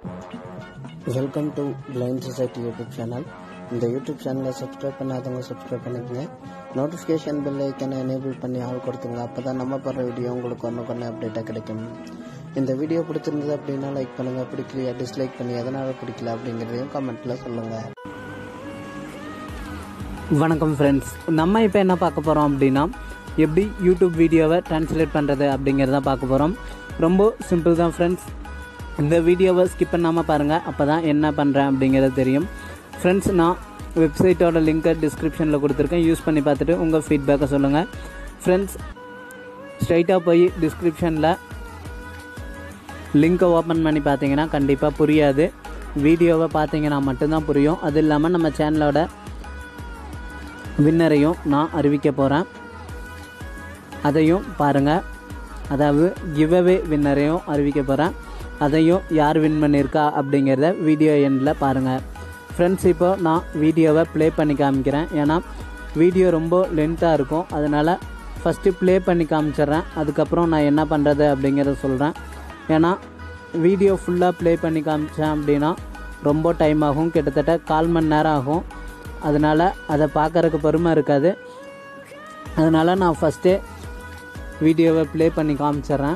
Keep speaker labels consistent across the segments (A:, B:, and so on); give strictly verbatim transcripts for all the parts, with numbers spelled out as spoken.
A: Welcome to blind society YouTube channel. இந்த YouTube சேனலை subscribe பண்ணாதவங்க சப்ஸ்கிரைப் பண்ணிக்கங்க. நோட்டிஃபிகேஷன் பெல் ஐக்கனை எனேபிள் பண்ணி ஆள் கொடுத்துங்க. அப்போ தான் நம்ம போடுற வீடியோ உங்களுக்கு ஒன்று கொண்டு அப்டேட்டாக கிடைக்கும். இந்த வீடியோ பிடிச்சிருந்தது அப்படின்னா லைக் பண்ணுங்கள், பிடிக்கலையா டிஸ்லைக் பண்ணி எதனால் பிடிக்கல அப்படிங்கிறதையும் கமெண்ட்டில் சொல்லுங்கள்.
B: வணக்கம் ஃப்ரெண்ட்ஸ், நம்ம இப்போ என்ன பார்க்க போகிறோம் அப்படின்னா எப்படி யூடியூப் வீடியோவை ட்ரான்ஸ்லேட் பண்ணுறது அப்படிங்கிறத பார்க்க போகிறோம். ரொம்ப சிம்பிள் தான் ஃப்ரெண்ட்ஸ். இந்த வீடியோவை ஸ்கிப் பண்ணாமல் பாருங்கள், அப்போ தான் என்ன பண்ணுறேன் அப்படிங்கிறது தெரியும். ஃப்ரெண்ட்ஸ், நான் வெப்சைட்டோட லிங்க்கை டிஸ்கிரிப்ஷனில் கொடுத்துருக்கேன். யூஸ் பண்ணி பார்த்துட்டு உங்கள் ஃபீட்பேக்கை சொல்லுங்கள். ஃப்ரெண்ட்ஸ், ஸ்ட்ரைட்டாக போய் டிஸ்கிரிப்ஷனில் லிங்க்கை ஓப்பன் பண்ணி பார்த்தீங்கன்னா கண்டிப்பாக புரியாது. வீடியோவை பார்த்தீங்கன்னா மட்டும்தான் புரியும். அது இல்லாமல் நம்ம சேனலோட வின்னரையும் நான் அறிவிக்க போகிறேன், அதையும் பாருங்கள். அதாவது கிவ்அவே வின்னரையும் அறிவிக்க போகிறேன், அதையும் யார் வின் பண்ணியிருக்கா அப்படிங்கிறத வீடியோ எண்டில் பாருங்கள். ஃப்ரெண்ட்ஸ், இப்போ நான் வீடியோவை ப்ளே பண்ணி காமிக்கிறேன். ஏன்னா வீடியோ ரொம்ப லென்த்தாக இருக்கும், அதனால் ஃபஸ்ட்டு ப்ளே பண்ணி காமிச்சிட்றேன். அதுக்கப்புறம் நான் என்ன பண்ணுறது அப்படிங்கிறத சொல்கிறேன். ஏன்னா வீடியோ ஃபுல்லாக ப்ளே பண்ணி காமிச்சேன் அப்படின்னா ரொம்ப டைம் ஆகும், கிட்டத்தட்ட கால் மணி நேரம் ஆகும். அதனால் அதை பார்க்குறதுக்கு பொறுமை இருக்காது. அதனால் நான் ஃபஸ்ட்டே வீடியோவை ப்ளே பண்ணி காமிச்சிட்றேன்.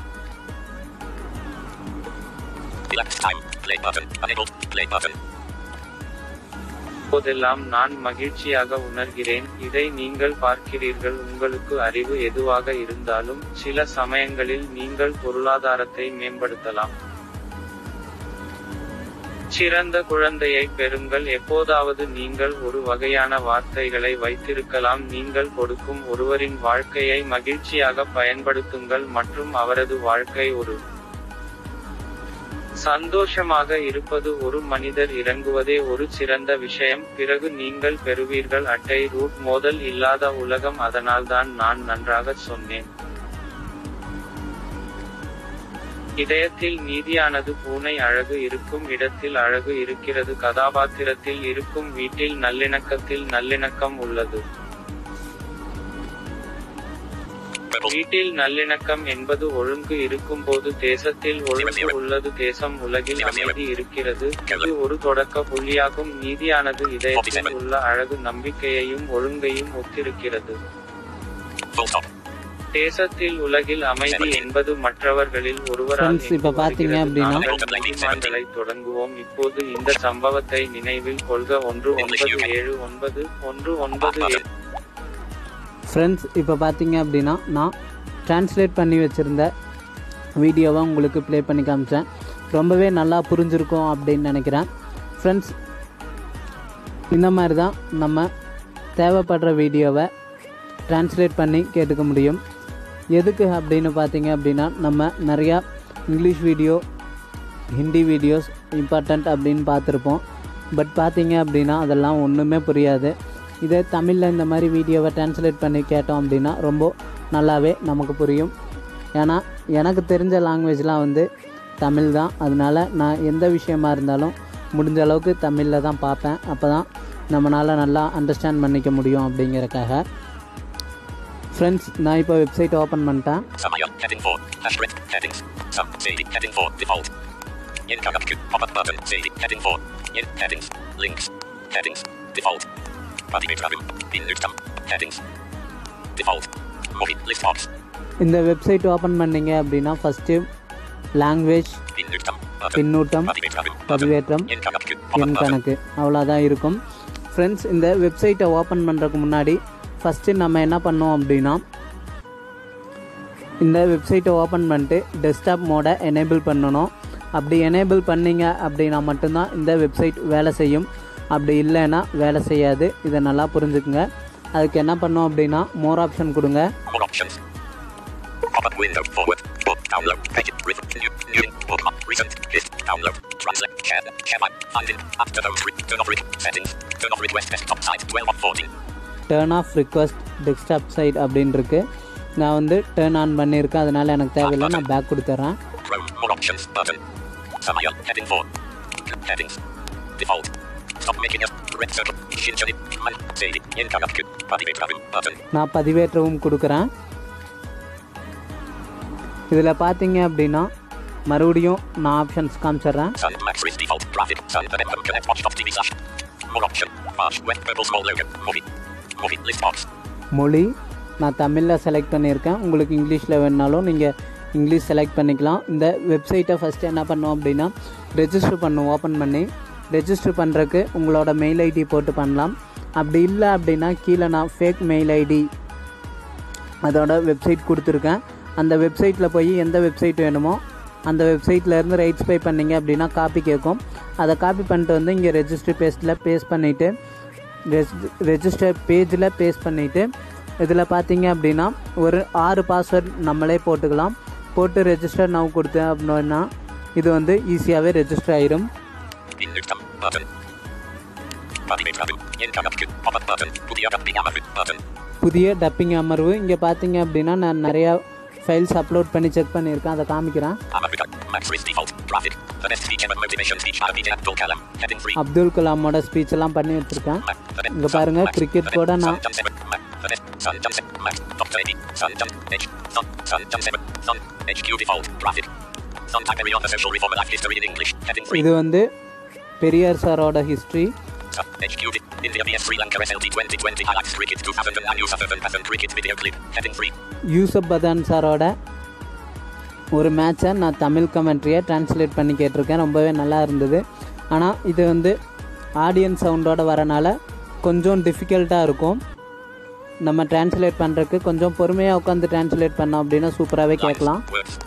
C: இப்போதெல்லாம் நான் மகிழ்ச்சியாக உணர்கிறேன். இதை நீங்கள் பார்க்கிறீர்கள். உங்களுக்கு அறிவு எதுவாக இருந்தாலும் சில சமயங்களில் நீங்கள் பொருளாதாரத்தை மேம்படுத்தலாம். சிறந்த குழந்தையை பெறுங்கள். எப்போதாவது நீங்கள் ஒரு வகையான வார்த்தைகளை வைத்திருக்கலாம். நீங்கள் கொடுக்கும் ஒருவரின் வாழ்க்கையை மகிழ்ச்சியாக பயன்படுத்துங்கள் மற்றும் அவரது வாழ்க்கை ஒரு சந்தோஷமாக இருப்பது. ஒரு மனிதர் இறங்குவதே ஒரு சிறந்த விஷயம். பிறகு நீங்கள் பெறுவீர்கள் அட்டை ரூட் மோதல் இல்லாத உலகம். அதனால்தான் நான் நன்றாக சொன்னேன். இதயத்தில் நீதியானது. பூனை அழகு இருக்கும் இடத்தில் அழகு இருக்கிறது. கதாபாத்திரத்தில் இருக்கும் வீட்டில் நல்லிணக்கத்தில் நல்லிணக்கம் உள்ளது. வீட்டில் நல்லிணக்கம் என்பது ஒழுங்கு இருக்கும்போது தேசத்தில் ஒழுங்கு உள்ளது. தேசம் உலகில் அமைதி இருக்கிறது. இது ஒரு தொடக்க புள்ளியாகும். நீதியானது இதயத்தில் உள்ள அழகு நம்பிக்கையையும் ஒழுங்கையும் ஒத்திருக்கிறது. தேசத்தில் உலகில் அமைதி என்பது மற்றவர்களில் ஒருவரால் நீதிமான்களை தொடங்குவோம். இப்போது இந்த சம்பவத்தை நினைவில் கொள்க. ஒன்று ஒன்பது ஏழு ஒன்பது ஒன்று ஒன்பது ஏழு.
B: ஃப்ரெண்ட்ஸ், இப்போ பார்த்தீங்க அப்படின்னா நான் ட்ரான்ஸ்லேட் பண்ணி வச்சுருந்த வீடியோவை உங்களுக்கு ப்ளே பண்ணி காமிச்சேன். ரொம்பவே நல்லா புரிஞ்சிருக்கும் அப்படின்னு நினைக்கிறேன். ஃப்ரெண்ட்ஸ், இந்த மாதிரி தான் நம்ம தேவைப்படுற வீடியோவை ட்ரான்ஸ்லேட் பண்ணி கேட்டுக்க முடியும். எதுக்கு அப்படின்னு பார்த்தீங்க அப்படின்னா நம்ம நிறையா English video, Hindi videos important அப்படின்னு பார்த்துருப்போம். பட் பார்த்தீங்க அப்படின்னா அதெல்லாம் ஒன்றுமே புரியாது. இதே தமிழில் இந்த மாதிரி வீடியோவை ட்ரான்ஸ்லேட் பண்ணி கேட்டோம் அப்படின்னா ரொம்ப நல்லாவே நமக்கு புரியும். ஏன்னா எனக்கு தெரிஞ்ச லாங்குவேஜ்லாம் வந்து தமிழ் தான். அதனால் நான் எந்த விஷயமா இருந்தாலும் முடிஞ்ச அளவுக்கு தமிழில் தான் பார்ப்பேன். அப்போ தான் நம்மளால் நல்லா அண்டர்ஸ்டாண்ட் பண்ணிக்க முடியும் அப்படிங்கிறக்காக. ஃப்ரெண்ட்ஸ், நான் இப்போ வெப்சைட் ஓப்பன் பண்ணிட்டேன். இந்த வெப்சைட் ஓப்பன் பண்ணிங்க அப்படின்னா ஃபஸ்ட்டு லாங்குவேஜ், பின்னூட்டம், பதிவேற்றம், எண் கணக்கு, அவ்வளோதான் இருக்கும். ஃப்ரெண்ட்ஸ், இந்த வெப்சைட்டை ஓப்பன் பண்ணுறதுக்கு முன்னாடி ஃபஸ்ட்டு நம்ம என்ன பண்ணோம் அப்படின்னா இந்த வெப்சைட்டை ஓப்பன் பண்ணிட்டு டெஸ்க்டாப் மோடை எனேபிள் பண்ணணும். அப்படி எனேபிள் பண்ணிங்க அப்படின்னா மட்டும்தான் இந்த வெப்சைட் வேலை செய்யும். அப்படி இல்லைன்னா வேலை செய்யாது. இதை நல்லா புரிஞ்சுக்குங்க. அதுக்கு என்ன பண்ணோம் அப்படின்னா மோர் ஆப்ஷன் கொடுங்க. Turn off request desktop site அப்படின்னு இருக்கு. நான் வந்து டர்ன் ஆன் பண்ணியிருக்கேன், அதனால எனக்கு தேவையில்லை. நான் பேக் கொடுத்துட்றேன். நான் பதிவேற்றவும் கொடுக்குறேன். இதில் பார்த்தீங்க அப்படின்னா மறுபடியும் நான் ஆப்ஷன்ஸ் காமிச்சிடுறேன். மொழி நான் தமிழில் செலக்ட் பண்ணியிருக்கேன். உங்களுக்கு இங்கிலீஷில் வேணுனாலும் நீங்கள் இங்கிலீஷ் செலக்ட் பண்ணிக்கலாம். இந்த வெப்சைட்டை ஃபஸ்ட்டு என்ன பண்ணோம் அப்படின்னா ரெஜிஸ்டர் பண்ணும். ஓப்பன் பண்ணி ரெஜிஸ்டர் பண்ணுறதுக்கு உங்களோட மெயில் ஐடி போட்டு பண்ணலாம். அப்படி இல்லை அப்படின்னா கீழே நான் ஃபேக் மெயில் ஐடி அதோட வெப்சைட் கொடுத்துருக்கேன். அந்த வெப்சைட்டில் போய் எந்த வெப்சைட் வேணுமோ அந்த வெப்சைட்லேருந்து ரைட் ஸ்பை பண்ணிங்க அப்படின்னா காப்பி கேட்கும். அதை காப்பி பண்ணிட்டு வந்து இங்கே ரெஜிஸ்டர் பேஸ்ட்டில் பேஸ்ட் பண்ணிவிட்டு ரெஜிஸ்டர் பேஜில் பேஸ்ட் பண்ணிவிட்டு இதில் பார்த்தீங்க அப்படின்னா ஒரு ஆறு பாஸ்வேர்ட் நம்மளே போட்டுக்கலாம். போட்டு ரெஜிஸ்டர் நவ் கொடுத்தேன் அப்படின்னா இது வந்து ஈஸியாகவே ரெஜிஸ்டர் ஆயிடும். புதிய டப்பிங் அமர்வு இங்கே பார்த்தீங்க அப்படின்னா நான் நிறையா ஃபைல்ஸ் அப்லோட் பண்ணி செக் பண்ணியிருக்கேன். அதை காமிக்கிறேன். அப்துல் கலாமோட ஸ்பீச் எல்லாம் பண்ணி வச்சுருக்கேன். இங்கே பாருங்கள் கிரிக்கெட் கூட நான் இது வந்து பெரியார் சாரோட ஹிஸ்ட்ரி. யூசப் பதான் சாரோட ஒரு மேட்சை நான் தமிழ் கமெண்ட்ரியை டிரான்ஸ்லேட் பண்ணி கேட்டிருக்கேன். ரொம்பவே நல்லா இருந்தது. ஆனால் இது வந்து ஆடியன்ஸ் சவுண்டோட வரனால கொஞ்சம் டிஃபிகல்ட்டாக இருக்கும். நம்ம டிரான்ஸ்லேட் பண்ணுறதுக்கு கொஞ்சம் பொறுமையாக உட்காந்து டிரான்ஸ்லேட் பண்ணோம் அப்படின்னா சூப்பராகவே கேட்கலாம்.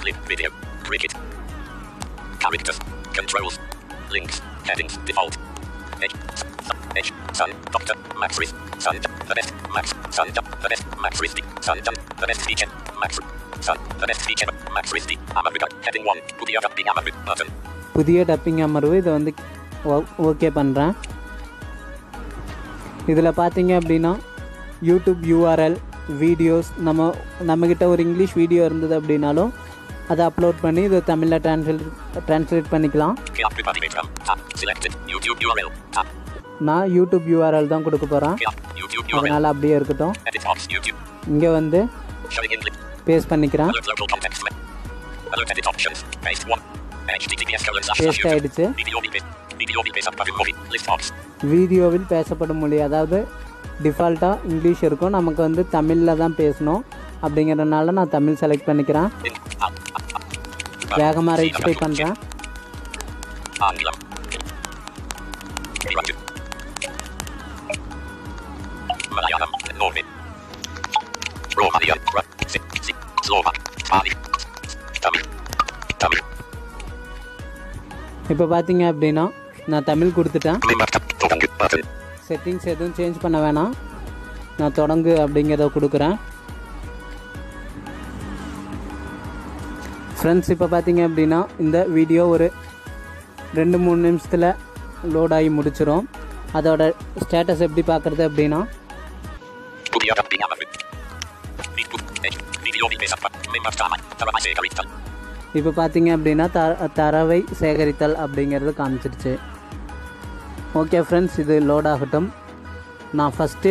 B: புதிய டப்பிங் அமர்வு இதை வந்து ஓகே பண்ணுறேன். இதில் பார்த்தீங்க அப்படின்னா யூடியூப் யூஆர்எல் வீடியோஸ் நம்ம நம்மக்கிட்ட ஒரு இங்கிலீஷ் வீடியோ இருந்தது அப்படின்னாலும் அதை அப்லோட் பண்ணி இதை தமிழில் ட்ரான்ஸ்லேட் ட்ரான்ஸ்லேட் பண்ணிக்கலாம். நான் யூடியூப் யூஆர்எல் தான் கொடுக்க போகிறேன். அதனால் அப்படியே இருக்கட்டும். இங்கே வந்து பேஸ்ட் பண்ணிக்கிறேன். பேஸ்ட் ஆகிடுச்சு. வீடியோவில் பேசப்படும் மொழி அதாவது டிஃபால்ட்டாக இங்கிலீஷ் இருக்கும். நமக்கு வந்து தமிழில் தான் பேசணும் அப்படிங்கிறதுனால நான் தமிழ் செலக்ட் பண்ணிக்கிறேன். வேகமாக ரைட் ஸ்பை பண்ணுறேன். இப்போ பார்த்தீங்க அப்படின்னா நான் தமிழ் கொடுத்துட்டேன். செட்டிங்ஸ் எதுவும் சேஞ்ச் பண்ண வேணாம். நான் தொடங்கு அப்படிங்கிறத கொடுக்குறேன். ஃப்ரெண்ட்ஸ் இப்போ பார்த்தீங்க அப்படின்னா இந்த வீடியோ ஒரு ரெண்டு மூணு நிமிஷத்தில் லோட் ஆகி முடிச்சிடும். அதோட ஸ்டேட்டஸ் எப்படி பார்க்குறது அப்படின்னா இப்போ பார்த்தீங்க அப்படின்னா த தரவை சேகரித்தல் அப்படிங்கிறது காமிச்சிருச்சு. ஓகே ஃப்ரெண்ட்ஸ், இது லோட் ஆகட்டும். நான் ஃபஸ்ட்டு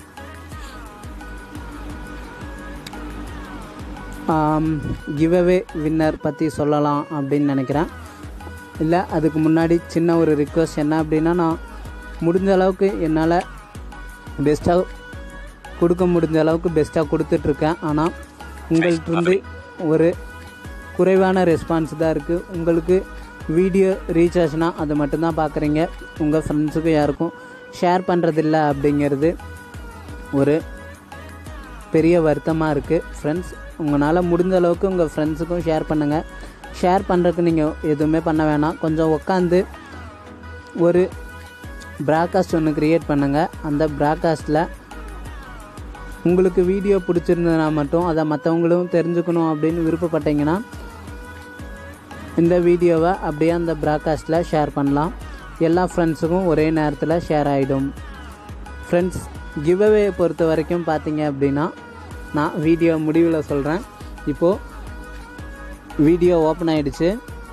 B: கிவ்அவே வின்னர் பற்றி சொல்லலாம் அப்படின்னு நினைக்கிறேன். இல்லை அதுக்கு முன்னாடி சின்ன ஒரு ரிக்வெஸ்ட் என்ன அப்படின்னா, நான் முடிஞ்ச அளவுக்கு என்னால் பெஸ்ட்டாக கொடுக்க முடிஞ்ச அளவுக்கு பெஸ்ட்டாக கொடுத்துட்ருக்கேன். ஆனால் உங்கள்கிட்ட ஒரு குறைவான ரெஸ்பான்ஸ் தான் இருக்குது. உங்களுக்கு வீடியோ ரீச் ஆச்சுன்னா அது மட்டும்தான் பார்க்குறீங்க, உங்கள் ஃப்ரெண்ட்ஸுக்கு யாருக்கும் ஷேர் பண்ணுறதில்ல அப்படிங்கிறது ஒரு பெரிய வருத்தமாக இருக்குது. ஃப்ரெண்ட்ஸ், உங்களால் முடிஞ்ச அளவுக்கு உங்கள் ஃப்ரெண்ட்ஸுக்கும் ஷேர் பண்ணுங்கள். ஷேர் பண்ணுறதுக்கு நீங்கள் எதுவுமே பண்ண வேணாம். கொஞ்சம் உட்காந்து ஒரு ப்ராட்காஸ்ட் ஒன்று க்ரியேட் பண்ணுங்கள். அந்த ப்ராட்காஸ்ட்டில் உங்களுக்கு வீடியோ பிடிச்சிருந்ததுனா மட்டும் அதை மற்றவங்களும் தெரிஞ்சுக்கணும் அப்படின்னு விருப்பப்பட்டீங்கன்னா இந்த வீடியோவை அப்படியே அந்த ப்ராட்காஸ்ட்டில் ஷேர் பண்ணலாம். எல்லா ஃப்ரெண்ட்ஸுக்கும் ஒரே நேரத்தில் ஷேர் ஆகிடும். ஃப்ரெண்ட்ஸ், கிவ்அவே பொறுத்த வரைக்கும் பார்த்தீங்க அப்படின்னா நான் வீடியோ முடிவில் சொல்கிறேன். இப்போது வீடியோ ஓப்பன் ஆகிடுச்சு.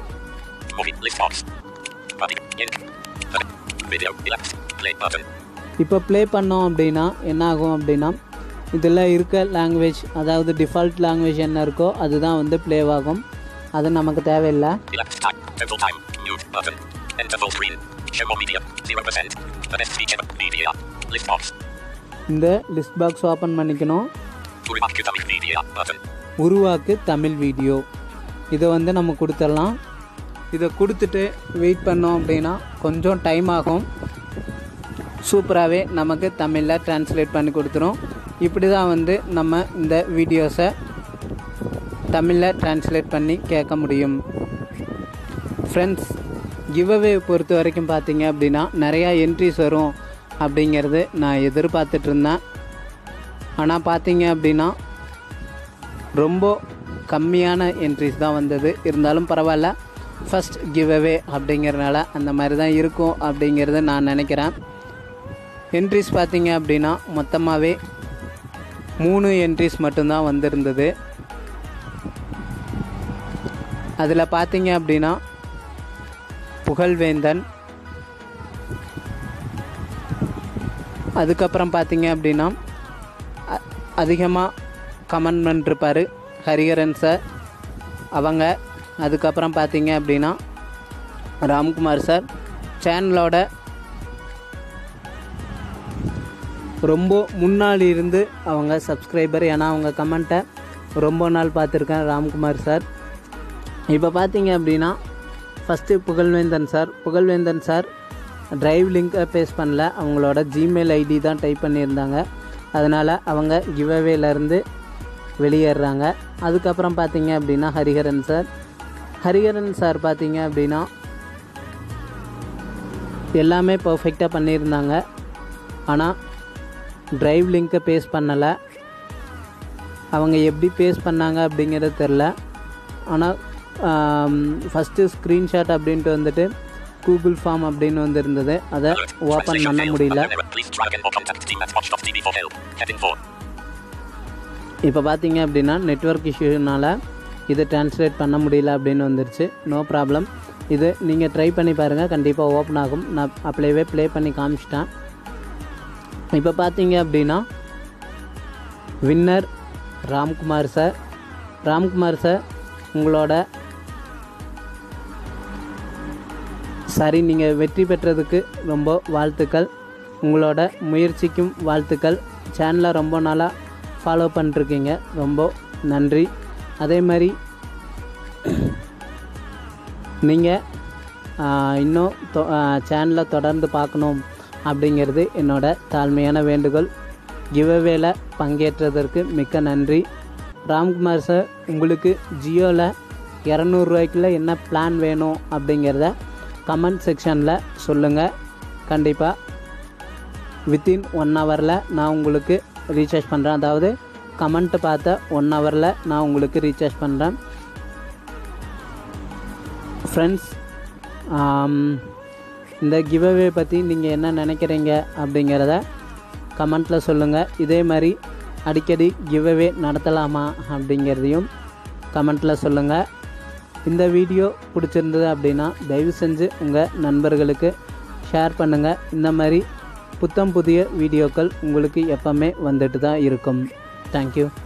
B: இப்போ ப்ளே பண்ணோம் அப்படின்னா என்ன ஆகும் அப்படின்னா, இதில் இருக்க லாங்குவேஜ் அதாவது டிஃபால்ட் லாங்குவேஜ் என்ன இருக்கோ அதுதான் வந்து ப்ளே ஆகும். அது நமக்கு தேவையில்லை.
D: Elapsed time. Total time. Mute button. Enter full screen. Show more media. zero percent. The best feature. Media. List box.
B: இந்த லிஸ்ட் பாக்ஸ் ஓப்பன் பண்ணிக்கணும்.
D: உருவாக்கு தமிழ் வீடியோ button.
B: உருவாக்கு தமிழ் வீடியோ இதை வந்து நம்ம கொடுத்துடலாம். இதை கொடுத்துட்டு வெயிட் பண்ணோம் அப்படின்னா கொஞ்சம் டைம் ஆகும். சூப்பராகவே நமக்கு தமிழில் ட்ரான்ஸ்லேட் பண்ணி கொடுத்துரும். இப்படி தான் வந்து நம்ம இந்த வீடியோஸை தமிழில் ட்ரான்ஸ்லேட் பண்ணி கேட்க முடியும். ஃப்ரெண்ட்ஸ், கிவ்அவே பொறுத்த வரைக்கும் பார்த்தீங்க அப்படின்னா நிறையா என்ட்ரிஸ் வரும் அப்படிங்கிறது நான் எதிர்பார்த்துட்டு இருந்தேன். ஆனால் பார்த்தீங்க அப்படின்னா ரொம்ப கம்மியான என்ட்ரிஸ் தான் வந்தது. இருந்தாலும் பரவாயில்ல, ஃபஸ்ட் கிவ்அவே அப்படிங்கிறனால அந்த மாதிரி தான் இருக்கும் அப்படிங்கிறத நான் நினைக்கிறேன். என்ட்ரிஸ் பார்த்தீங்க அப்படின்னா மொத்தமாகவே மூணு என்ட்ரிஸ் மட்டும்தான் வந்திருந்தது. அதில் பார்த்தீங்க அப்படின்னா புகழ்வேந்தன், அதுக்கப்புறம் பார்த்தீங்க அப்படின்னா அதிகமாக கமெண்ட் பண்ணிருப்பார் ஹரிஹரன் சார் அவங்க. அதுக்கப்புறம் பார்த்தீங்க அப்படின்னா ராம்குமார் சார் சேனலோட ரொம்ப முன்னாடி இருந்து அவங்க சப்ஸ்கிரைபர். ஏன்னா அவங்க கமெண்ட்டை ரொம்ப நாள் பார்த்துருக்கேன் ராம்குமார் சார். இப்போ பார்த்தீங்க அப்படின்னா first Pugazhvendhan sir Pugazhvendhan sir drive லிங்க்கை பேஸ் பண்ணல, அவங்களோட ஜிமெயில் ஐடி தான் டைப் பண்ணியிருந்தாங்க. அதனால் அவங்க கிவ்அவேலேருந்து வெளியேறாங்க. அதுக்கப்புறம் பார்த்தீங்க அப்படின்னா ஹரிஹரன் சார் ஹரிஹரன் சார் பார்த்தீங்க அப்படின்னா எல்லாமே பர்ஃபெக்டாக பண்ணியிருந்தாங்க. ஆனால் ட்ரைவ் லிங்க்கை பேஸ் பண்ணலை. அவங்க எப்படி பேஸ் பண்ணாங்க அப்படிங்கிறது தெரில. ஆனால் ஃபஸ்ட்டு ஸ்க்ரீன்ஷாட் அப்படின்ட்டு வந்துட்டு கூகுள் ஃபார்ம் அப்படின்னு வந்து இருந்தது. அதை ஓப்பன் பண்ண முடியல. இப்போ பார்த்தீங்க அப்படின்னா நெட்வொர்க் இஷ்யூனால இது ட்ரான்ஸ்லேட் பண்ண முடியல அப்படின்னு வந்துருச்சு. நோ ப்ராப்ளம், இது நீங்கள் ட்ரை பண்ணி பாருங்கள், கண்டிப்பாக ஓப்பன் ஆகும். நான் அப்படியே ப்ளே பண்ணி காமிச்சிட்டேன். இப்போ பார்த்தீங்க அப்படின்னா winner Ramkumar sir. Ramkumar sir உங்களோட சரி நீங்கள் வெற்றி பெற்றதுக்கு ரொம்ப வாழ்த்துக்கள். உங்களோட முயற்சிக்கும் வாழ்த்துக்கள். சேனலை ரொம்ப நாளாக ஃபாலோ பண்ணிருக்கீங்க, ரொம்ப நன்றி. அதே மாதிரி நீங்கள் இன்னும் சேனலை தொடர்ந்து பார்க்கணும் அப்படிங்கிறது என்னோட தாழ்மையான வேண்டுகோள். கிவ்அவேல பங்கேற்றதற்கு மிக்க நன்றி. ராம்குமார் சார், உங்களுக்கு ஜியோவில் இரநூறுவாய்க்குள்ளே என்ன பிளான் வேணும் அப்படிங்கிறத கமெண்ட் செக்ஷனில் சொல்லுங்கள். கண்டிப்பாக வித்தின் ஒன் ஹவரில் நான் உங்களுக்கு ரீசார்ஜ் பண்ணுறேன். அதாவது கமெண்ட்டு பார்த்த ஒன் ஹவரில் நான் உங்களுக்கு ரீசார்ஜ் பண்ணுறேன். ஃப்ரெண்ட்ஸ், இந்த கிவ்அவே பற்றி நீங்கள் என்ன நினைக்கிறீங்க அப்படிங்கிறத கமெண்ட்டில் சொல்லுங்கள். இதே மாதிரி அடிக்கடி கிவ்அவே நடத்தலாமா அப்படிங்கிறதையும் கமெண்ட்டில் சொல்லுங்கள். இந்த வீடியோ பிடிச்சிருந்தது அப்படின்னா தயவு செஞ்சு உங்கள் நண்பர்களுக்கு ஷேர் பண்ணுங்கள். இந்த மாதிரி புத்தம் புதிய வீடியோக்கள் உங்களுக்கு எப்போவுமே வந்துட்டு தான் இருக்கும். தேங்க்யூ.